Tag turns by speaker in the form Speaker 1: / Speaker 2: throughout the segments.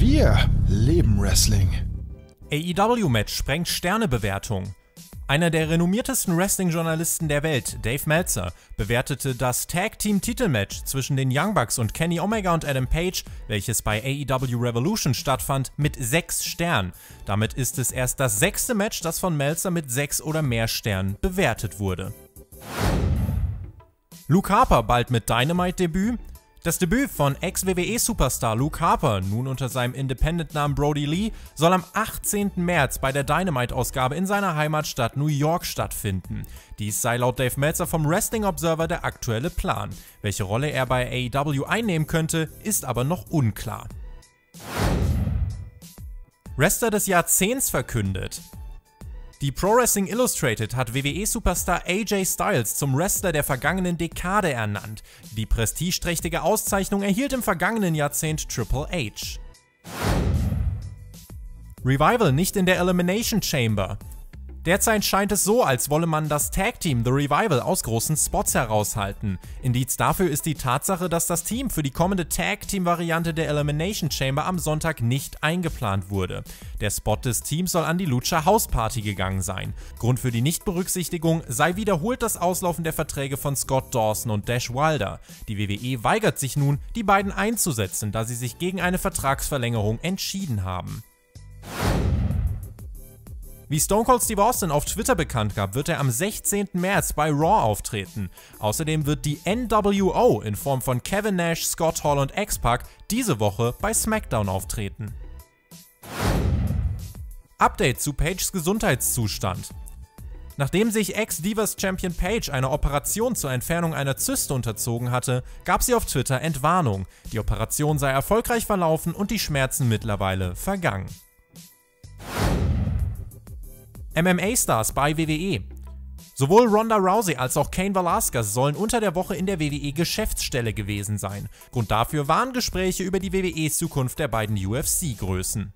Speaker 1: Wir leben Wrestling.
Speaker 2: AEW-Match sprengt Sternebewertung. Einer der renommiertesten Wrestling-Journalisten der Welt, Dave Meltzer, bewertete das Tag-Team-Titelmatch zwischen den Young Bucks und Kenny Omega und Adam Page, welches bei AEW Revolution stattfand, mit 6 Sternen. Damit ist es erst das 6. Match, das von Meltzer mit 6 oder mehr Sternen bewertet wurde. Luke Harper bald mit Dynamite-Debüt. Das Debüt von Ex-WWE-Superstar Luke Harper, nun unter seinem Independent-Namen Brody Lee, soll am 18. März bei der Dynamite-Ausgabe in seiner Heimatstadt New York stattfinden. Dies sei laut Dave Meltzer vom Wrestling Observer der aktuelle Plan. Welche Rolle er bei AEW einnehmen könnte, ist aber noch unklar. Wrestler des Jahrzehnts verkündet. Die Pro Wrestling Illustrated hat WWE-Superstar AJ Styles zum Wrestler der vergangenen Dekade ernannt. Die prestigeträchtige Auszeichnung erhielt im vergangenen Jahrzehnt Triple H. Revival nicht in der Elimination Chamber. Derzeit scheint es so, als wolle man das Tag-Team The Revival aus großen Spots heraushalten. Indiz dafür ist die Tatsache, dass das Team für die kommende Tag-Team-Variante der Elimination Chamber am Sonntag nicht eingeplant wurde. Der Spot des Teams soll an die Lucha House Party gegangen sein. Grund für die Nichtberücksichtigung sei wiederholt das Auslaufen der Verträge von Scott Dawson und Dash Wilder. Die WWE weigert sich nun, die beiden einzusetzen, da sie sich gegen eine Vertragsverlängerung entschieden haben. Wie Stone Cold Steve Austin auf Twitter bekannt gab, wird er am 16. März bei Raw auftreten. Außerdem wird die NWO in Form von Kevin Nash, Scott Hall und X-Pac diese Woche bei SmackDown auftreten. Update zu Pages Gesundheitszustand. Nachdem sich Ex-Divas-Champion Paige einer Operation zur Entfernung einer Zyste unterzogen hatte, gab sie auf Twitter Entwarnung. Die Operation sei erfolgreich verlaufen und die Schmerzen mittlerweile vergangen. MMA-Stars bei WWE. Sowohl Ronda Rousey als auch Cain Velasquez sollen unter der Woche in der WWE-Geschäftsstelle gewesen sein. Grund dafür waren Gespräche über die WWE-Zukunft der beiden UFC-Größen.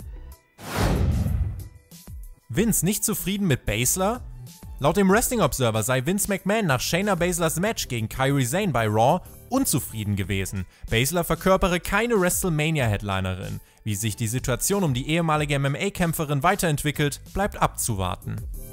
Speaker 2: Vince nicht zufrieden mit Baszler? Laut dem Wrestling Observer sei Vince McMahon nach Shayna Baszlers Match gegen Kairi Sane bei Raw unzufrieden gewesen. Baszler verkörpere keine WrestleMania-Headlinerin. Wie sich die Situation um die ehemalige MMA-Kämpferin weiterentwickelt, bleibt abzuwarten.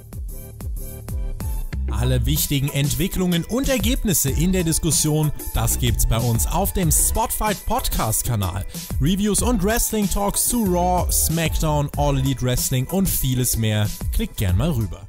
Speaker 2: Alle wichtigen Entwicklungen und Ergebnisse in der Diskussion, das gibt's bei uns auf dem Spotfight Podcast-Kanal. Reviews und Wrestling-Talks zu Raw, SmackDown, All Elite Wrestling und vieles mehr. Klickt gern mal rüber.